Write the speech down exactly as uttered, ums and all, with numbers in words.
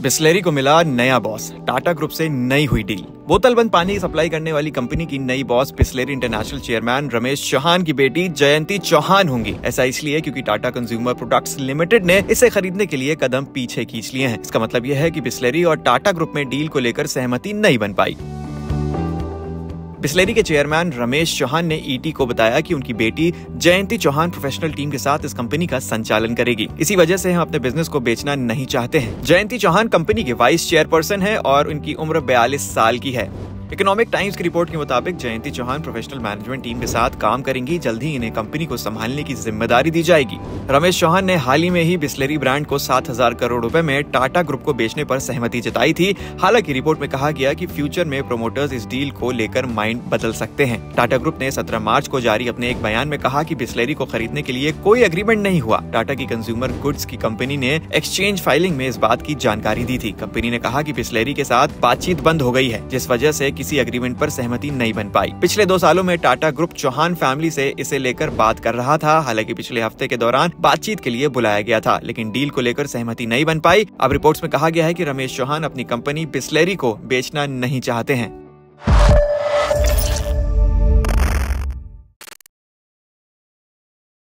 बिसलेरी को मिला नया बॉस, टाटा ग्रुप से नई हुई डील। बोतल बंद पानी सप्लाई करने वाली कंपनी की नई boss Bisleri international chairman Ramesh Chauhan की बेटी जयंती चौहान होंगी। ऐसा इसलिए क्योंकि टाटा कंज्यूमर प्रोडक्ट्स लिमिटेड ने इसे खरीदने के लिए कदम पीछे खींच लिए हैं। इसका मतलब यह है कि बिसलेरी और टाटा ग्रुप में डील को लेकर सहमति नहीं बन पाई। बिसलेरी के चेयरमैन रमेश चौहान ने ईटी को बताया कि उनकी बेटी जयंती चौहान प्रोफेशनल टीम के साथ इस कंपनी का संचालन करेगी। इसी वजह से हम अपने बिजनेस को बेचना नहीं चाहते हैं। जयंती चौहान कंपनी के वाइस चेयरपर्सन है और उनकी उम्र बयालीस साल की है। इकोनॉमिक टाइम्स की रिपोर्ट के मुताबिक Jayanti Chauhan professional management team के साथ काम करेंगी। जल्द ही इन्हें कंपनी को संभालने की जिम्मेदारी दी जाएगी। रमेश चौहान ने हाल ही में ही बिसलेरी ब्रांड को सात हजार करोड़ रुपए में टाटा ग्रुप को बेचने पर सहमति जताई थी। हालांकि रिपोर्ट में कहा गया कि फ्यूचर में प्रोमोटर्स इस डील को लेकर माइंड बदल सकते हैं। टाटा ग्रुप ने सत्रह मार्च को जारी अपने एक बयान में कहा कि बिसलेरी को खरीदने के लिए कोई एग्रीमेंट नहीं हुआ। टाटा की कंज्यूमर गुड्स की कंपनी ने एक्सचेंज फाइलिंग में इस बात की जानकारी दी थी। कंपनी ने कहा कि बिसलेरी के साथ बातचीत बंद हो गई है, जिस वजह से किसी एग्रीमेंट पर सहमति नहीं बन पाई। पिछले दो सालों में टाटा ग्रुप चौहान फैमिली से इसे लेकर बात कर रहा था। हालांकि पिछले हफ्ते के दौरान बातचीत के लिए बुलाया गया था, लेकिन डील को लेकर सहमति नहीं बन पाई। अब रिपोर्ट्स में कहा गया है कि रमेश चौहान अपनी कंपनी बिसलेरी को बेचना नहीं चाहते हैं।